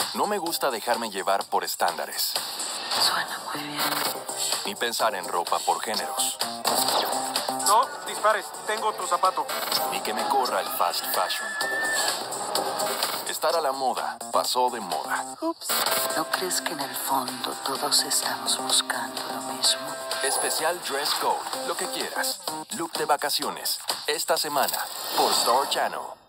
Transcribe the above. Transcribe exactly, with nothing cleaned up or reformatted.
No me gusta dejarme llevar por estándares. Suena muy bien. Ni pensar en ropa por géneros. No, dispares. Tengo tu zapato. Ni que me corra el fast fashion. Estar a la moda pasó de moda. Ups. ¿No crees que en el fondo todos estamos buscando lo mismo? Especial Dress Code. Lo que quieras. Look de vacaciones. Esta semana. Por Star Channel.